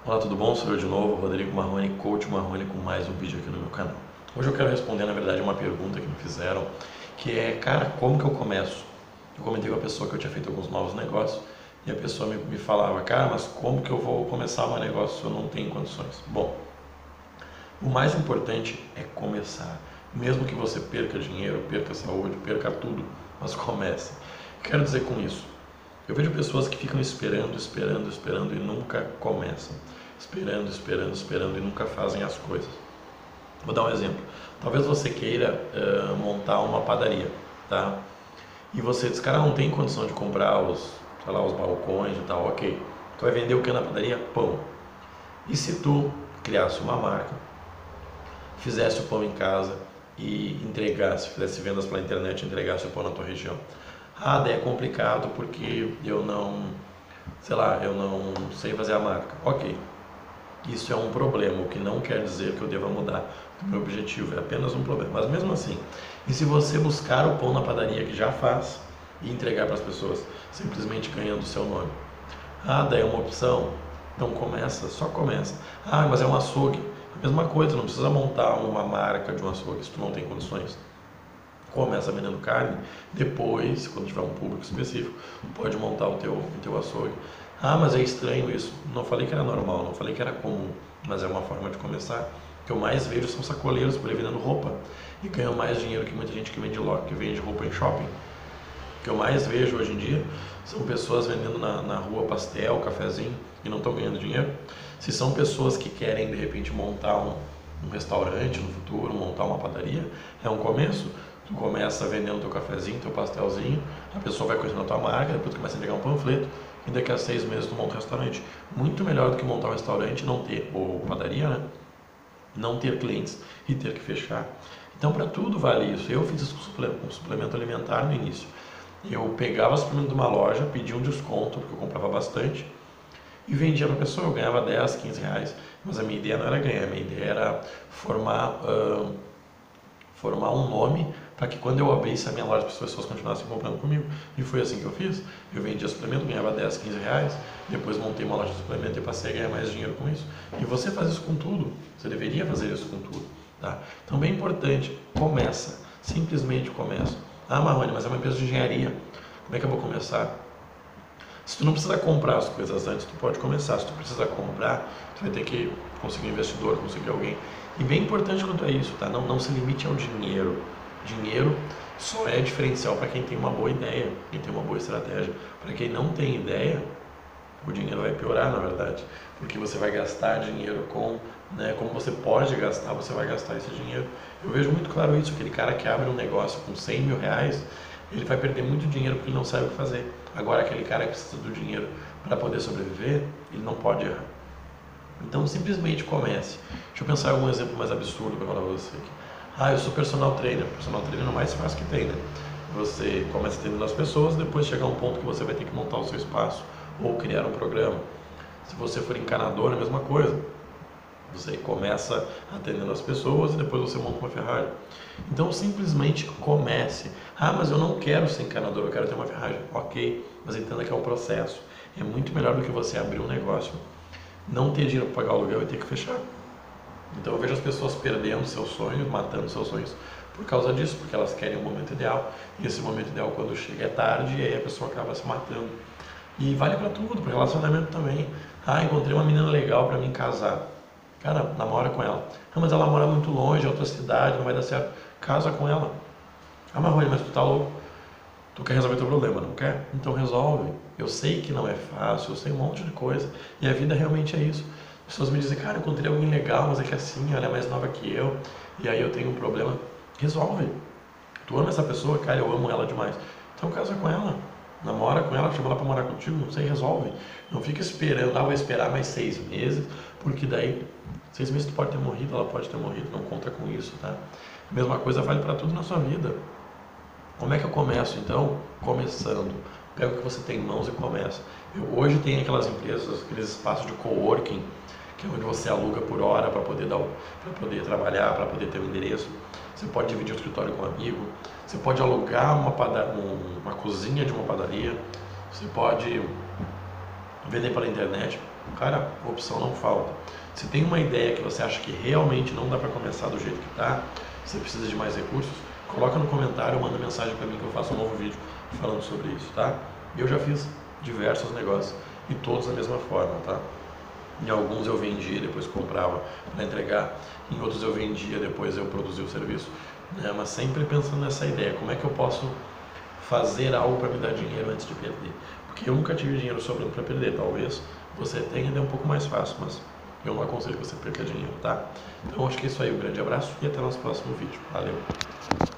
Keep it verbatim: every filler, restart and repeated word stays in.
Olá, tudo bom? Sou eu de novo, Rodrigo Marrone, Coach Marrone, com mais um vídeo aqui no meu canal. Hoje eu quero responder, na verdade, uma pergunta que me fizeram, que é, cara, como que eu começo? Eu comentei com a pessoa que eu tinha feito alguns novos negócios e a pessoa me, me falava, cara, mas como que eu vou começar um negócio se eu não tenho condições? Bom, o mais importante é começar. Mesmo que você perca dinheiro, perca saúde, perca tudo, mas comece. Quero dizer com isso, eu vejo pessoas que ficam esperando, esperando, esperando e nunca começam. Esperando, esperando, esperando e nunca fazem as coisas. Vou dar um exemplo. Talvez você queira uh, montar uma padaria, tá? E você diz, cara, não tem condição de comprar os, sei lá, os balcões e tal, ok. Tu vai vender o que na padaria? Pão. E se tu criasse uma marca, fizesse o pão em casa e entregasse, fizesse vendas pela internet e entregasse o pão na tua região? Ah, daí é complicado porque eu não, sei lá, eu não sei fazer a marca. Ok, isso é um problema, o que não quer dizer que eu deva mudar o meu objetivo, é apenas um problema. Mas mesmo assim, e se você buscar o pão na padaria que já faz e entregar para as pessoas, simplesmente ganhando o seu nome? Ah, daí é uma opção, então começa, só começa. Ah, mas é um açougue, a mesma coisa, não precisa montar uma marca de um açougue se tu não tem condições. Começa vendendo carne, depois, quando tiver um público específico, pode montar o teu, o teu açougue. Ah, mas é estranho isso. Não falei que era normal, não falei que era comum, mas é uma forma de começar. O que eu mais vejo são sacoleiros por aí vendendo roupa e ganham mais dinheiro que muita gente que vende loja, que vende roupa em shopping. O que eu mais vejo hoje em dia são pessoas vendendo na, na rua pastel, cafezinho e não estão ganhando dinheiro. Se são pessoas que querem de repente montar um, um restaurante no futuro, montar uma padaria, é um começo. Tu começa vendendo teu cafezinho, teu pastelzinho, a pessoa vai conhecendo a tua marca, depois tu começa a entregar um panfleto e daqui a seis meses tu monta um restaurante. Muito melhor do que montar um restaurante e não ter, ou padaria, né? Não ter clientes e ter que fechar. Então para tudo vale isso. Eu fiz isso com suplemento alimentar no início. Eu pegava suplemento de uma loja, pedia um desconto, porque eu comprava bastante, e vendia para a pessoa. Eu ganhava dez, quinze reais, mas a minha ideia não era ganhar, a minha ideia era formar, uh, formar um nome para que quando eu abrisse a minha loja, as pessoas continuassem comprando comigo. E foi assim que eu fiz. Eu vendia suplemento, ganhava dez, quinze reais, depois montei uma loja de suplemento e passei a ganhar mais dinheiro com isso. E você faz isso com tudo, você deveria fazer isso com tudo. Tá? Então, bem importante, começa, simplesmente começa. Ah, Marrone, mas é uma empresa de engenharia, como é que eu vou começar? Se tu não precisa comprar as coisas antes, tu pode começar. Se tu precisa comprar, tu vai ter que conseguir um investidor, conseguir alguém. E bem importante quanto a isso, tá? Não, não se limite ao dinheiro. Dinheiro só é diferencial para quem tem uma boa ideia, quem tem uma boa estratégia. Para quem não tem ideia, o dinheiro vai piorar, na verdade, porque você vai gastar dinheiro com, né, como você pode gastar, você vai gastar esse dinheiro. Eu vejo muito claro isso, aquele cara que abre um negócio com cem mil reais, ele vai perder muito dinheiro porque ele não sabe o que fazer. Agora, aquele cara que precisa do dinheiro para poder sobreviver, ele não pode errar. Então, simplesmente comece. Deixa eu pensar em algum exemplo mais absurdo para falar para você aqui. Ah, eu sou personal trainer. Personal trainer é o mais fácil que tem, né? Você começa atendendo as pessoas, depois chega um ponto que você vai ter que montar o seu espaço ou criar um programa. Se você for encanador, é a mesma coisa. Você começa atendendo as pessoas e depois você monta uma Ferrari. Então simplesmente comece. Ah, mas eu não quero ser encanador, eu quero ter uma Ferrari. Ok, mas entenda que é um processo. É muito melhor do que você abrir um negócio, não ter dinheiro para pagar o aluguel e ter que fechar. Então eu vejo as pessoas perdendo seus sonhos, matando seus sonhos por causa disso, porque elas querem um momento ideal, e esse momento ideal quando chega é tarde, e aí a pessoa acaba se matando. E vale para tudo, para relacionamento também. Ah, encontrei uma menina legal para mim casar. Cara, namora com ela. Ah, mas ela mora muito longe, em outra cidade, não vai dar certo. Casa com ela. Ah, Marrone, mas tu tá louco. Tu quer resolver teu problema, não quer? Então resolve. Eu sei que não é fácil, eu sei um monte de coisa. E a vida realmente é isso. As pessoas me dizem, cara, eu encontrei alguém legal, mas é que assim, ela é mais nova que eu, e aí eu tenho um problema. Resolve. Tu ama essa pessoa, cara, eu amo ela demais. Então casa com ela. Namora com ela, chama ela pra morar contigo, não sei, resolve. Não fica esperando, ah, vou esperar mais seis meses, porque daí, seis meses tu pode ter morrido, ela pode ter morrido, não conta com isso, tá? A mesma coisa vale para tudo na sua vida. Como é que eu começo, então? Começando. Pega o que você tem em mãos e começa. Eu, hoje tem aquelas empresas, aqueles espaços de coworking, que é onde você aluga por hora para poder, dar, para poder trabalhar, para poder ter um endereço. Você pode dividir o escritório com um amigo, você pode alugar uma, padaria, uma cozinha de uma padaria, você pode vender pela internet, cara, opção não falta. Se tem uma ideia que você acha que realmente não dá para começar do jeito que está, você precisa de mais recursos, coloca no comentário ou manda mensagem para mim que eu faço um novo vídeo falando sobre isso, tá? Eu já fiz diversos negócios e todos da mesma forma, tá? Em alguns eu vendia, depois comprava para entregar, em outros eu vendia, depois eu produzia o serviço, né? Mas sempre pensando nessa ideia, como é que eu posso fazer algo para me dar dinheiro antes de perder? Porque eu nunca tive dinheiro sobrando para perder, talvez você tenha, é um pouco mais fácil, mas eu não aconselho que você perca dinheiro, tá? Então acho que é isso aí, um grande abraço e até o nosso próximo vídeo. Valeu!